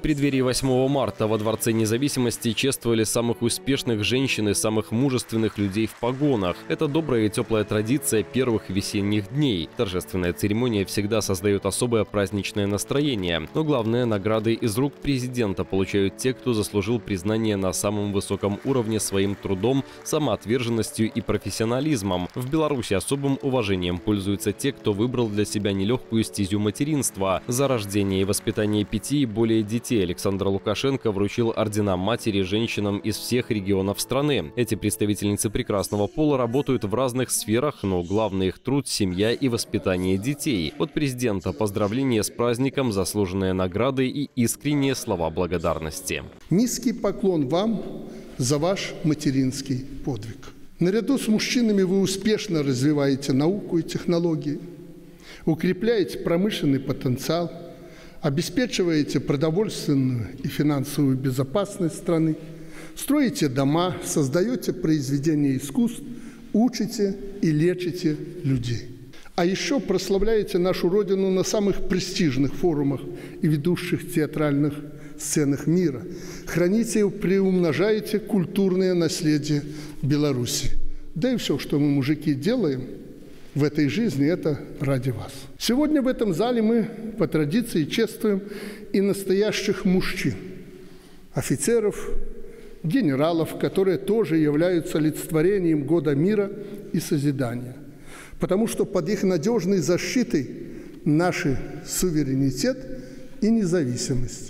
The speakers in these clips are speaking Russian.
преддверии 8 марта во Дворце независимости чествовали самых успешных женщин и самых мужественных людей в погонах. Это добрая и теплая традиция первых весенних дней. Торжественная церемония всегда создает особое праздничное настроение. Но главное, награды из рук президента получают те, кто заслужил признание на самом высоком уровне своим трудом, самоотверженностью и профессионализмом. В Беларуси особым уважением пользуются те, кто выбрал для себя нелегкую стезю материнства. За рождение и воспитание 5 и более детей Александр Лукашенко вручил ордена матери женщинам из всех регионов страны. Эти представительницы прекрасного пола работают в разных сферах, но главный их труд – семья и воспитание детей. От президента поздравления с праздником, заслуженные награды и искренние слова благодарности. Низкий поклон вам за ваш материнский подвиг. Наряду с мужчинами вы успешно развиваете науку и технологии, укрепляете промышленный потенциал, обеспечиваете продовольственную и финансовую безопасность страны, строите дома, создаете произведения искусств, учите и лечите людей. А еще прославляете нашу Родину на самых престижных форумах и ведущих театральных сценах мира. Храните и приумножаете культурное наследие Беларуси. Да и все, что мы, мужики, делаем в этой жизни, это ради вас. Сегодня в этом зале мы по традиции чествуем и настоящих мужчин, офицеров, генералов, которые тоже являются олицетворением года мира и созидания. Потому что под их надежной защитой наш суверенитет и независимость.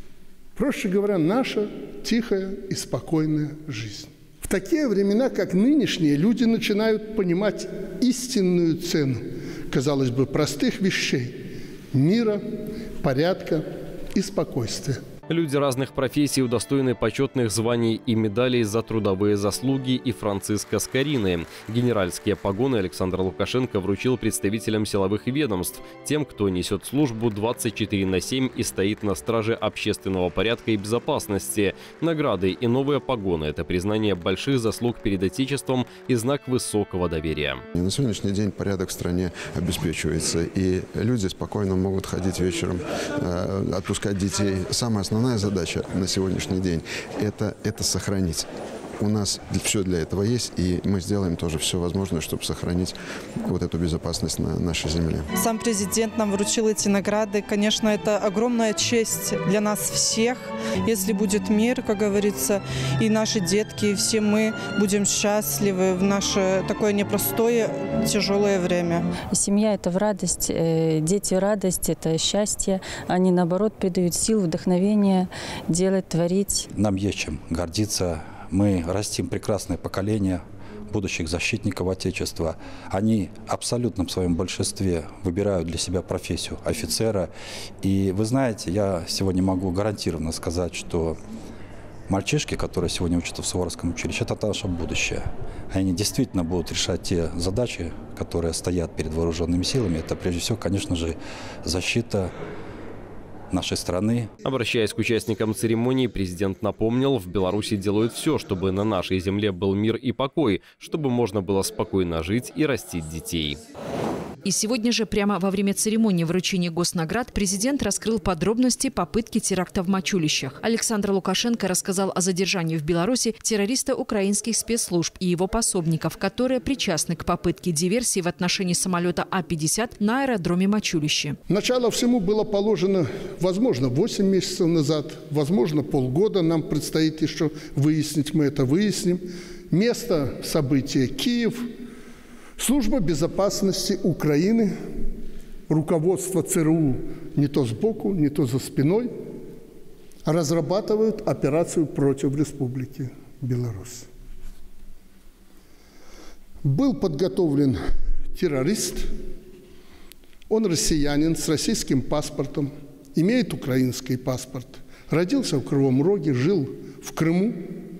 Проще говоря, наша тихая и спокойная жизнь. В такие времена, как нынешние, люди начинают понимать истинную цену, казалось бы, простых вещей – мира, порядка и спокойствия. Люди разных профессий удостоены почетных званий и медалей за трудовые заслуги и Франциско Скорины. Генеральские погоны Александр Лукашенко вручил представителям силовых ведомств, тем, кто несет службу 24/7 и стоит на страже общественного порядка и безопасности. Награды и новые погоны – это признание больших заслуг перед Отечеством и знак высокого доверия. На сегодняшний день порядок в стране обеспечивается, и люди спокойно могут ходить вечером, отпускать детей. Самое основное задача на сегодняшний день – это сохранить. У нас все для этого есть, и мы сделаем тоже все возможное, чтобы сохранить вот эту безопасность на нашей земле. Сам президент нам вручил эти награды. Конечно, это огромная честь для нас всех. Если будет мир, как говорится, и наши детки, и все мы будем счастливы в наше такое непростое, тяжелое время. Семья – это в радость, дети – радость, это счастье. Они, наоборот, придают сил, вдохновение делать, творить. Нам есть чем гордиться. Мы растим прекрасное поколение будущих защитников Отечества. Они абсолютно в своем большинстве выбирают для себя профессию офицера. И вы знаете, я сегодня могу гарантированно сказать, что мальчишки, которые сегодня учатся в Суворовском училище, это наше будущее. Они действительно будут решать те задачи, которые стоят перед вооруженными силами. Это прежде всего, конечно же, защита нашей страны. Обращаясь к участникам церемонии, президент напомнил, в Беларуси делают все, чтобы на нашей земле был мир и покой, чтобы можно было спокойно жить и растить детей. И сегодня же, прямо во время церемонии вручения госнаград, президент раскрыл подробности попытки теракта в Мачулищах. Александр Лукашенко рассказал о задержании в Беларуси террориста украинских спецслужб и его пособников, которые причастны к попытке диверсии в отношении самолета А-50 на аэродроме Мачулище. Начало всему было положено, возможно, 8 месяцев назад, возможно, полгода. Нам предстоит еще выяснить, мы это выясним. Место события – Киев. Служба безопасности Украины, руководство ЦРУ не то сбоку, не то за спиной, разрабатывают операцию против Республики Беларусь. Был подготовлен террорист, он россиянин с российским паспортом, имеет украинский паспорт, родился в Кривом Роге, жил в Крыму,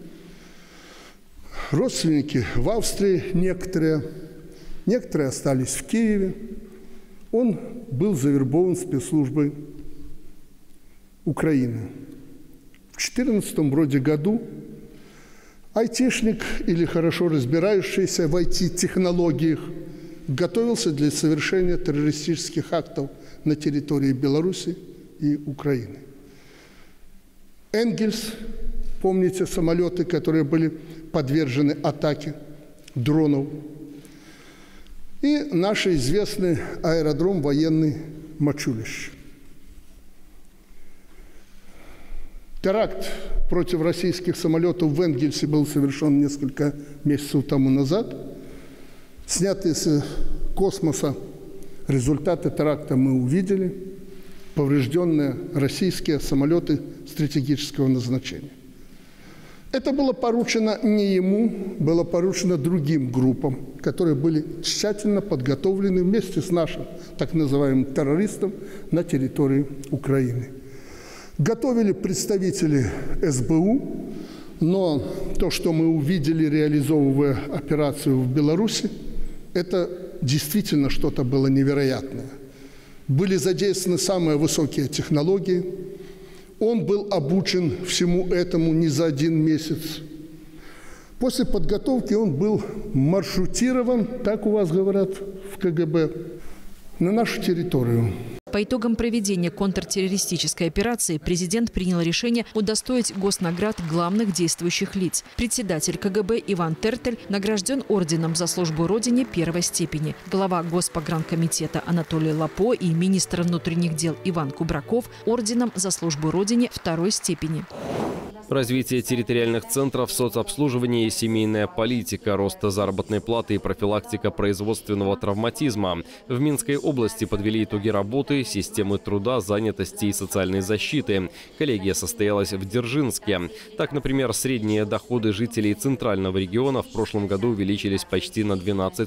родственники в Австрии некоторые остались в Киеве. Он был завербован спецслужбой Украины. В 2014 вроде году айтишник или хорошо разбирающийся в IT-технологиях готовился для совершения террористических актов на территории Беларуси и Украины. Энгельс, помните самолеты, которые были подвержены атаке дронов. И наш известный аэродром военный Мачулищ. Теракт против российских самолетов в Энгельсе был совершен несколько месяцев тому назад. Снятые с космоса результаты теракта мы увидели. Поврежденные российские самолеты стратегического назначения. Это было поручено не ему, было поручено другим группам, которые были тщательно подготовлены вместе с нашим так называемым террористом на территории Украины. Готовили представители СБУ, но то, что мы увидели, реализовывая операцию в Беларуси, это действительно что-то было невероятное. Были задействованы самые высокие технологии. Он был обучен всему этому не за 1 месяц. После подготовки он был маршрутирован, так у вас говорят в КГБ, на нашу территорию. По итогам проведения контртеррористической операции президент принял решение удостоить госнаград главных действующих лиц. Председатель КГБ Иван Тертель награжден орденом за службу Родине 1-й степени. Глава Госпогранкомитета Анатолий Лапо и министр внутренних дел Иван Кубраков орденом за службу Родине 2-й степени. Развитие территориальных центров соцобслуживания и семейная политика, рост заработной платы и профилактика производственного травматизма. В Минской области подвели итоги работы системы труда, занятости и социальной защиты. Коллегия состоялась в Дзержинске. Так, например, средние доходы жителей Центрального региона в прошлом году увеличились почти на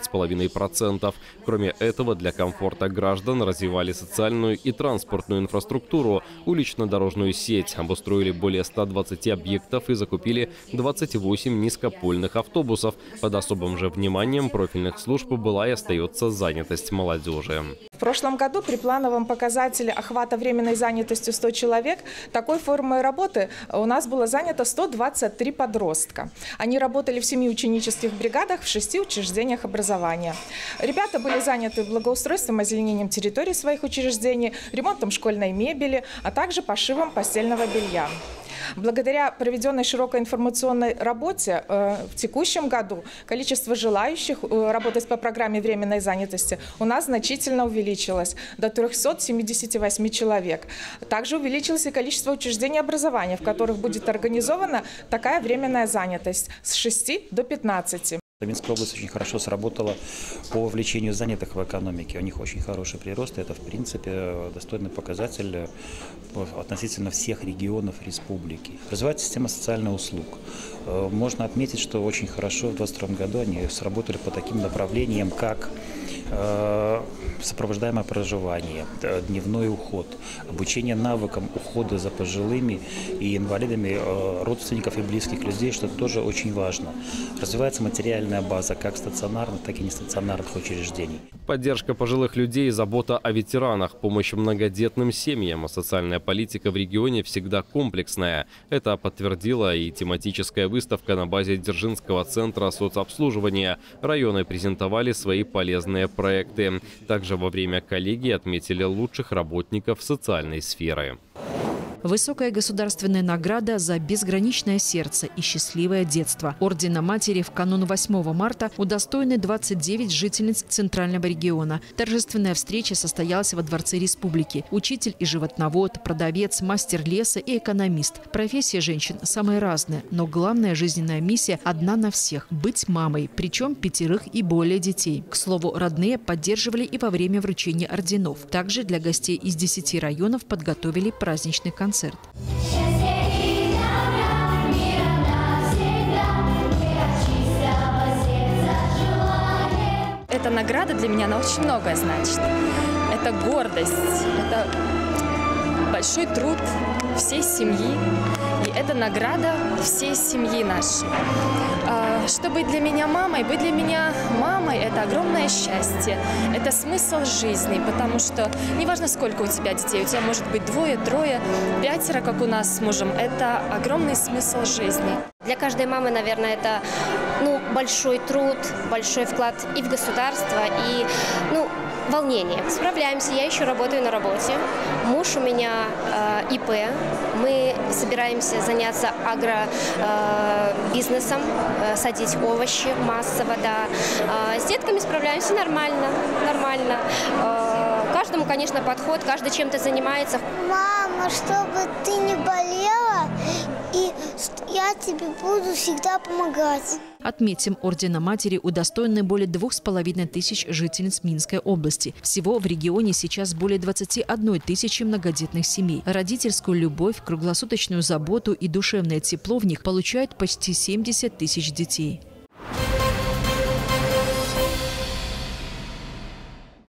12,5%. Кроме этого, для комфорта граждан развивали социальную и транспортную инфраструктуру, улично-дорожную сеть, обустроили более 120 объектов и закупили 28 низкопольных автобусов. Под особым же вниманием профильных служб была и остается занятость молодежи. В прошлом году при плановом показателе охвата временной занятостью 100 человек такой формой работы у нас было занято 123 подростка. Они работали в 7 ученических бригадах в 6 учреждениях образования. Ребята были заняты благоустройством, озеленением территорий своих учреждений, ремонтом школьной мебели, а также пошивом постельного белья. Благодаря проведенной широкой информационной работе в текущем году количество желающих работать по программе временной занятости у нас значительно увеличилось до 378 человек. Также увеличилось и количество учреждений образования, в которых будет организована такая временная занятость с 6 до 15. Минская область очень хорошо сработала по вовлечению занятых в экономике. У них очень хороший прирост. Это, в принципе, достойный показатель относительно всех регионов республики. Развивается система социальных услуг. Можно отметить, что очень хорошо в 2022 году они сработали по таким направлениям, как сопровождаемое проживание, дневной уход, обучение навыкам ухода за пожилыми и инвалидами родственников и близких людей, что тоже очень важно. Развивается материальная база как стационарных, так и нестационарных учреждений. Поддержка пожилых людей, забота о ветеранах, помощь многодетным семьям. Социальная политика в регионе всегда комплексная. Это подтвердила и тематическая выставка на базе Дзержинского центра соцобслуживания. Районы презентовали свои полезные проекты. Также во время коллегии отметили лучших работников социальной сферы. Высокая государственная награда за безграничное сердце и счастливое детство. Ордена Матери в канун 8 марта удостоены 29 жительниц Центрального региона. Торжественная встреча состоялась во Дворце Республики. Учитель и животновод, продавец, мастер леса и экономист. Профессия женщин самая разная, но главная жизненная миссия одна на всех – быть мамой, причем 5 и более детей. К слову, родные поддерживали и во время вручения орденов. Также для гостей из 10 районов подготовили праздничный концерт. Эта награда для меня, она очень многое значит. Это гордость, это большой труд всей семьи. И это награда всей семьи нашей. Что быть для меня мамой? Быть для меня мамой – это огромное счастье. Это смысл жизни, потому что неважно, сколько у тебя детей, у тебя может быть 2, 3, 5, как у нас с мужем. Это огромный смысл жизни. Для каждой мамы, наверное, это большой труд, большой вклад и в государство, и волнение. Справляемся, я еще работаю на работе. Муж у меня ИП. Мы собираемся заняться агробизнесом, садить овощи массово, да. С детками справляемся нормально. Каждому, конечно, подход, каждый чем-то занимается. Мама, чтобы ты не болела, и я тебе буду всегда помогать. Отметим, Ордена Матери удостоены более 2500 жительниц Минской области. Всего в регионе сейчас более 21 тысячи многодетных семей. Родительскую любовь, круглосуточную заботу и душевное тепло в них получают почти 70 тысяч детей.